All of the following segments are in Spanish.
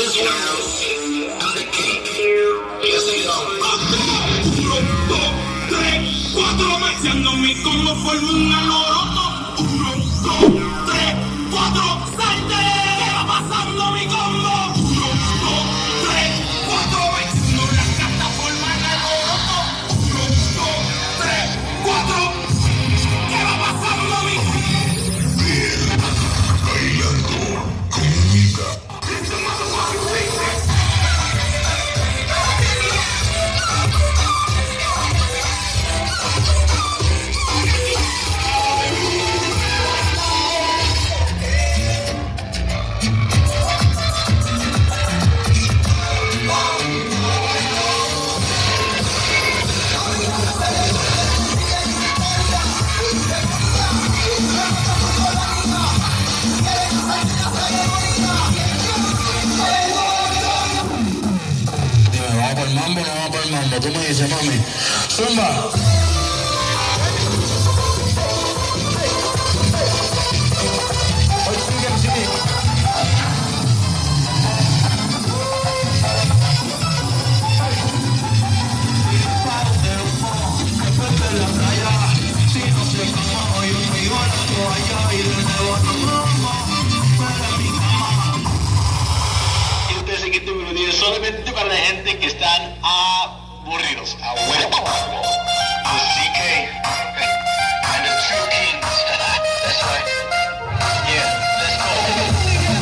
Marciando mi combo forma un alboroto. 1, 2, 3, 4, salte. ¿Qué va pasando mi combo? 1, 2, 3, 4, marciando las cartas forman alboroto. 1, 2, 3, 4. ¿Qué va pasando mi combo? Bailando conmigo. Tú me dices, mami, zumba. Y ustedes en este video es solamente para la gente que están aburridos. A huevo. The CK and the True Kings. That's right. Yeah, let's go.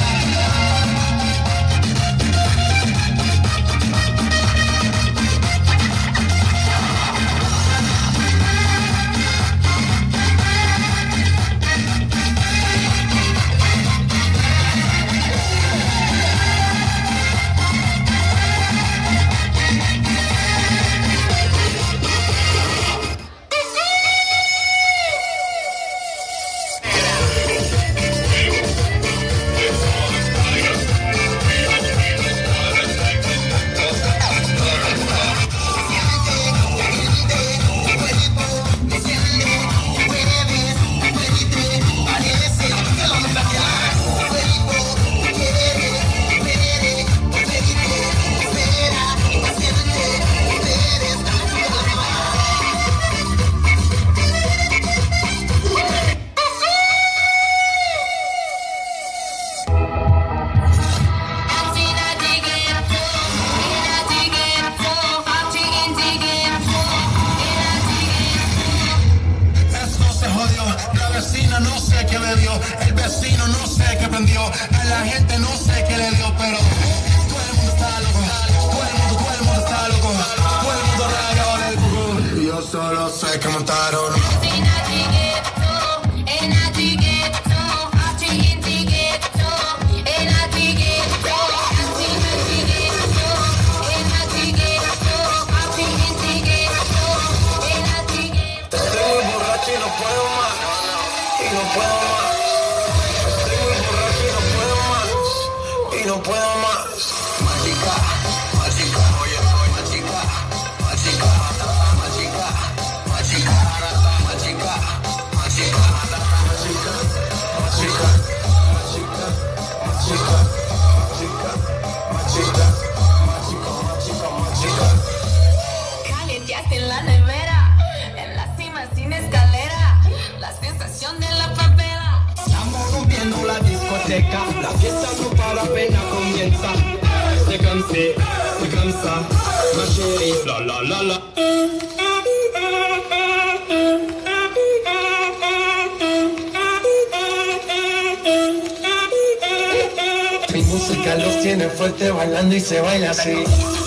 No sé qué le dio, el vecino no sé qué prendió, a la gente no sé qué le dio, pero todo el mundo está loco, todo el mundo está loco, todo el mundo raro del culo. Yo solo sé que montaron. No puedo más. Mágica, mágica, mágica, mágica, mágica, mágica, mágica, mágica, mágica, mágica, mágica, mágica, mágica. Calienteaste en la nevera, en la cima sin escalera, la sensación de la favela. Estamos rompiendo la discoteca, la fiesta no para, apenas comienza. C'est comme ça, ma chérie, la la la la. Mi música los tiene fuerte bailando y se baila así.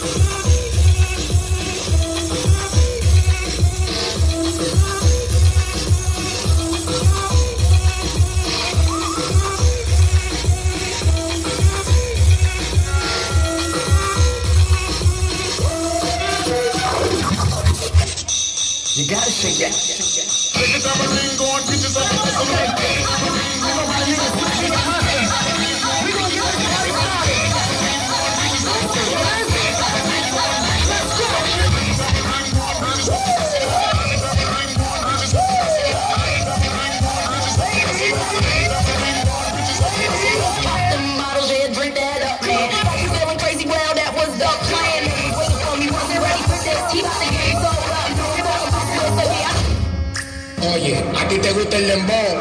You gotta shake that. Bitches have a ring going, bitches have a Pop them bottles, yeah, drink that up, man. Oye, ¿a ti te gusta el dembow?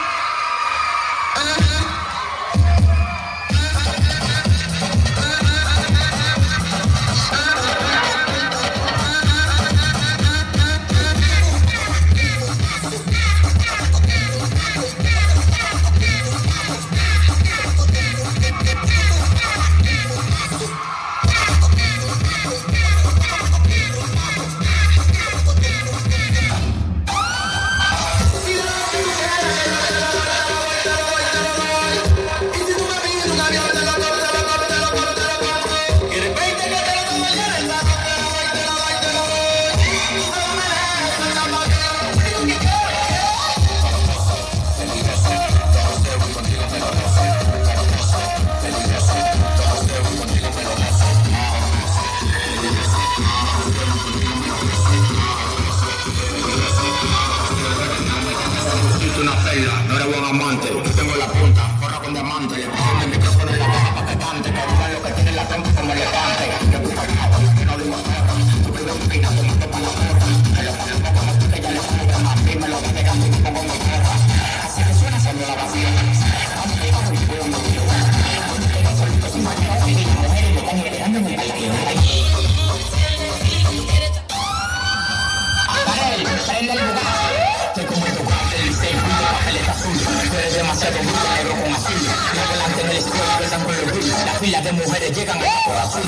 No eres buen amante, yo tengo la punta, forra con diamante. Le pongo el micrófono en la boca para que cante, que digan lo que tiene la trompa como elefante. Yo busco el agua, que no digo perro. Tú vives un pina, tú matas para la perra. Me lo ponen poco, como tú que ya le pones más. Dime lo que te canto y me pongo mi perra. Así que suena haciendo la vacía. Vamos que vamos y cuido mi tío. Cuando te vas solito sin manera, y las mujeres me están esperando en el parqueo. Aparel, prende el lugar. Estoy como el lugar del liceo, papeleta azul. Tú eres demasiado dulce, negro con azul. Más delante en el escuela besan con los brillos. Las filas de mujeres llegan a por azul.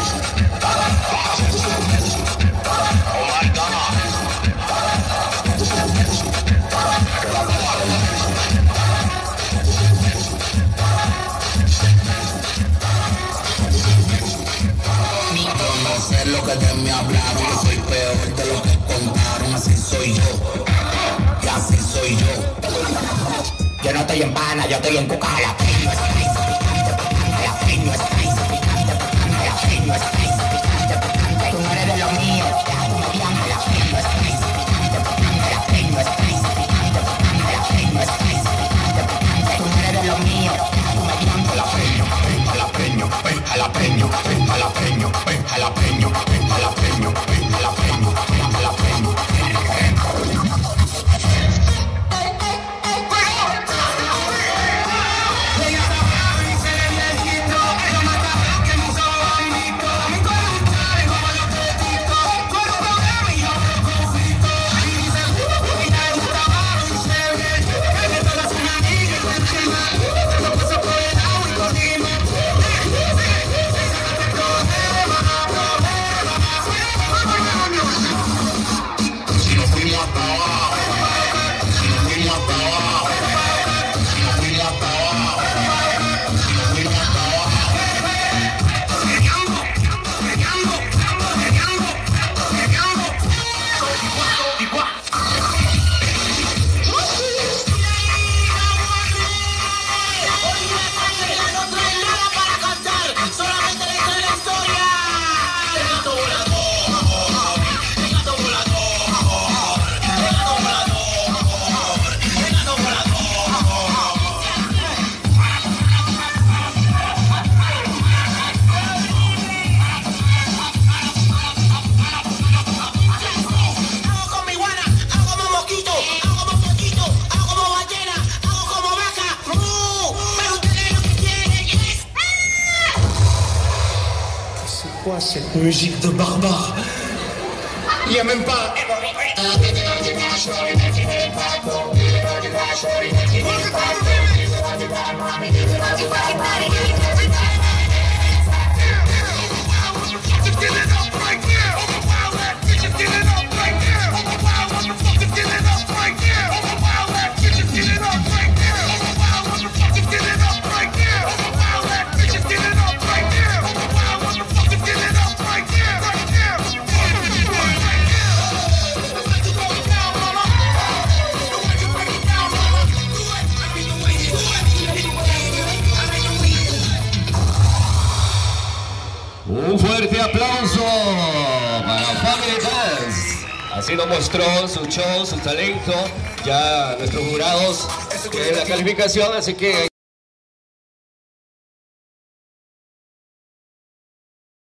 No sé lo que de mí hablaron, yo soy peor de lo que contaron, así soy yo. Y así soy yo. Yo no estoy en pana, yo estoy en cuca. Jalapeño es spicy, picante, picante. Jalapeño es spicy, picante, picante. Jalapeño es spicy, picante, picante. Tú no eres de lo mío, ya tú me llamas. Jalapeño es spicy, picante, picante. Jalapeño es spicy, picante, picante. Jalapeño es spicy, picante, picante. Tú no eres de lo mío, ya tú me llamas. Jalapeño, jalapeño, jalapeño, jalapeño, jalapeño, jalapeño, jalapeño, jalapeño. Quoi cette musique de barbare? Y même pas. Un fuerte aplauso para Family Dance. Así lo mostró su show, su talento. Ya nuestros jurados tienen la calificación, así que